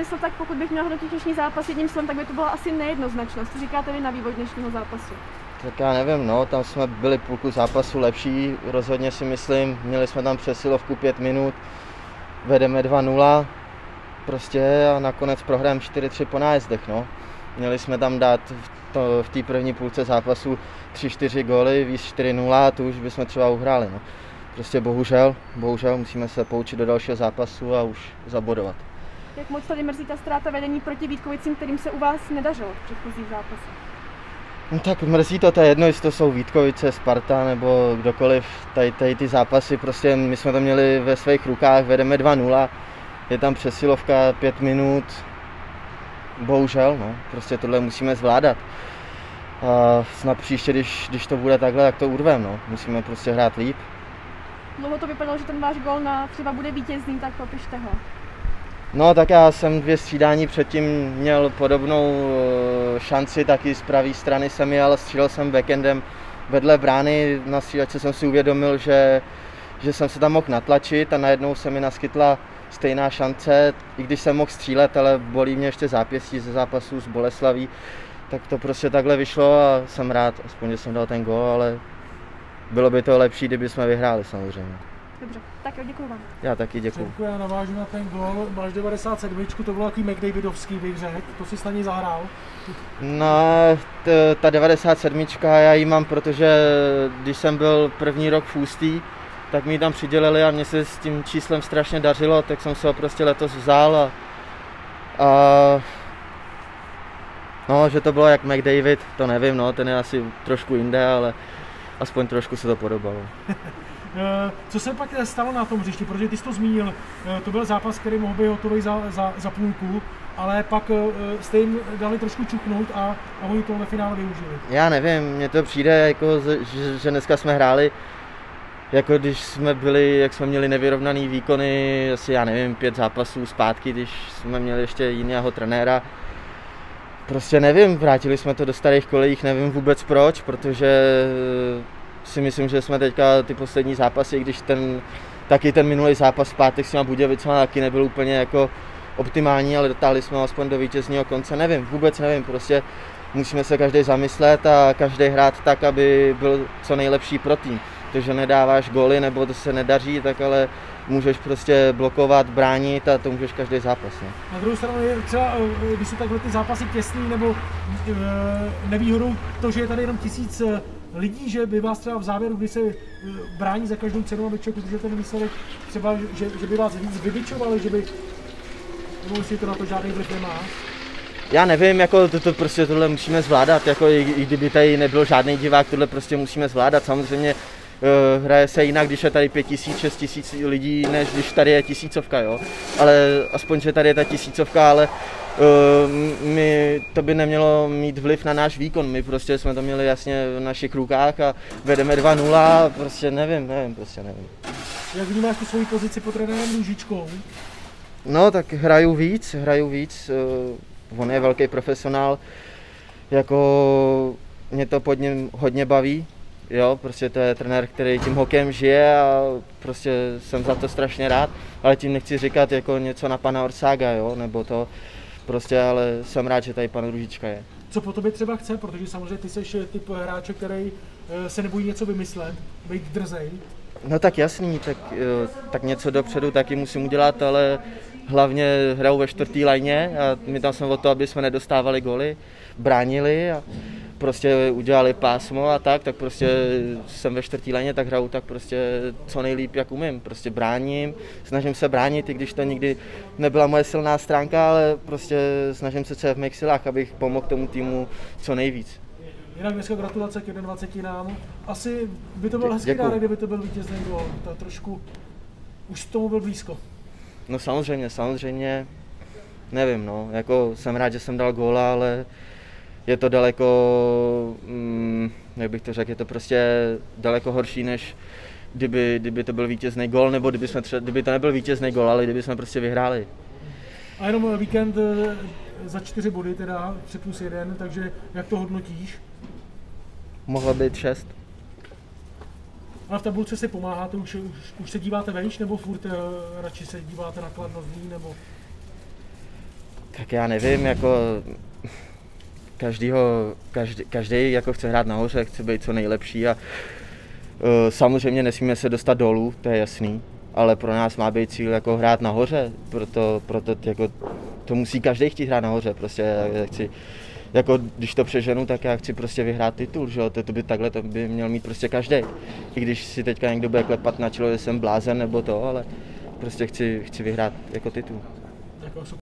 smysl, tak pokud bych měl hodnotit dnešní zápas jedním slovem, tak by to byla asi nejednoznačnost. Co říkáte vy na vývoj dnešního zápasu? Tak já nevím, no, tam jsme byli půlku zápasu lepší, rozhodně si myslím, měli jsme tam přesilovku 5 minut, vedeme 2-0, prostě a nakonec prohrajeme 4-3 po nájezdech, no. Měli jsme tam dát v té první půlce zápasu 3-4 góly, víc 4-0 a tu už bychom třeba uhráli, no. Prostě bohužel musíme se poučit do dalšího zápasu a už zabodovat. Jak moc tady mrzí ta ztráta vedení proti Vítkovicím, kterým se u vás nedařilo v předchozích zápasech? No tak mrzí to je jedno, jestli to jsou Vítkovice, Sparta nebo kdokoliv, tady ty zápasy, prostě my jsme to měli ve svých rukách, vedeme 2-0, je tam přesilovka 5 minut, bohužel, no, prostě tohle musíme zvládat. A snad příště, když to bude takhle, tak to urvem, no, musíme prostě hrát líp. Dlouho to vypadalo, že ten váš gól na třeba bude vítězný, tak popište ho. No tak já jsem 2 střídání předtím měl podobnou šanci, taky z pravé strany jsem jel, ale střílel jsem backendem vedle brány, na střídačce jsem si uvědomil, že jsem se tam mohl natlačit a najednou se mi naskytla stejná šance, i když jsem mohl střílet, ale bolí mě ještě zápěstí ze zápasu s Boleslaví, tak to prostě takhle vyšlo a jsem rád, aspoň, že jsem dal ten gól, ale bylo by to lepší, kdyby jsme vyhráli samozřejmě. Dobře, tak jo, děkuji vám. Já taky děkuji. Já navážu na ten gól, máš 97, to bylo takový McDavidovský, bych řekl, to si snadně zahrál. No, ta 97, já ji mám, protože když jsem byl první rok v Ústí, tak mi ji tam přidělili a mně se s tím číslem strašně dařilo, tak jsem se ho prostě letos vzal a no, že to bylo jak McDavid, to nevím, no, ten je asi trošku jinde, ale aspoň trošku se to podobalo. Co se pak stalo na tom hřišti, protože ty jsi to zmínil, to byl zápas, který mohl být hotový za půlku, ale pak jste jim dali trošku čuknout a oni to ve finále využili. Já nevím, mně to přijde, jako, že dneska jsme hráli, jako když jsme byli, jak jsme měli nevyrovnaný výkony, asi já nevím, 5 zápasů zpátky, když jsme měli ještě jiného trenéra. Prostě nevím, vrátili jsme to do starých kolejích, nevím vůbec proč, protože si myslím, že jsme teďka ty poslední zápasy, když taky ten minulý zápas v pátek s těma Budějovicema taky nebyl úplně jako optimální, ale dotáhli jsme aspoň do vítězního konce, nevím, vůbec nevím, prostě musíme se každý zamyslet a každý hrát tak, aby byl co nejlepší pro tým. To, že nedáváš góly nebo to se nedaří, tak ale můžeš prostě blokovat, bránit a to můžeš každý zápas. Ne? Na druhou stranu je třeba, když jsou takhle ty zápasy těsný nebo nevýhodou to, že je tady jenom 1000 lidí, že by vás třeba v závěru, kdy se brání za každou cenu, aby člověk udržel ten výsledek, třeba, že by vás víc vybičovali, že by, nebo si to na to žádný vliv nemá? Já nevím, jako prostě tohle musíme zvládat, jako i kdyby tady nebyl žádný divák, tohle prostě musíme zvládat. Samozřejmě hraje se jinak, když je tady 5000, 6000 lidí, než když tady je 1000, jo. Ale aspoň, že tady je ta 1000, ale to by nemělo mít vliv na náš výkon. My prostě jsme to měli jasně v našich rukách a vedeme 2-0, prostě nevím. Jak vnímáš tu svoji pozici pod trenérem Růžičkou? No, tak hraju víc, on je velký profesionál, jako mě to pod ním hodně baví, jo, prostě to je trenér, který tím hokejem žije a prostě jsem za to strašně rád, ale tím nechci říkat jako něco na pana Orsága, jo, nebo to, prostě, ale jsem rád, že tady pan Růžička je. Co po tobě třeba chce, protože samozřejmě ty jsi typ hráče, který se nebojí něco vymyslet, být drzej. No tak jasný, tak něco dopředu taky musím udělat, ale hlavně hrajou ve 4. lajně a my tam jsme o to, aby jsme nedostávali góly, bránili a prostě udělali pásmo a tak prostě jsem ve 4. lajně, tak hraju tak prostě co nejlíp, jak umím. Prostě bráním, snažím se bránit, i když to nikdy nebyla moje silná stránka, ale prostě snažím se v mých silách, abych pomohl tomu týmu co nejvíc. Jinak dneska gratulace k 21. Asi by to byl hezký dárek, kdyby to byl vítězný gól. To trošku už tomu byl blízko. No samozřejmě, nevím, no, jako jsem rád, že jsem dal góla, ale je to daleko, jak bych to řekl, je to prostě daleko horší, než kdyby to byl vítězný gól, nebo kdyby to nebyl vítězný gól, ale kdyby jsme prostě vyhráli. A jenom víkend za 4 body, teda 3+1, takže jak to hodnotíš? Mohlo být 6. A v tabulce si pomáháte, už se díváte vejš, nebo furt radši se díváte na Kladno, nebo? Tak já nevím, jako každý jako chce hrát nahoře, chce být co nejlepší a samozřejmě nesmíme se dostat dolů, to je jasný, ale pro nás má být cíl jako hrát nahoře, proto jako to musí každý chtít hrát nahoře, prostě já chci, jako když to přeženu, tak já chci prostě vyhrát titul, že jo, to by měl mít prostě každý. I když si teďka někdo bude klepat na čelo, že jsem blázen nebo to, ale prostě chci vyhrát jako titul.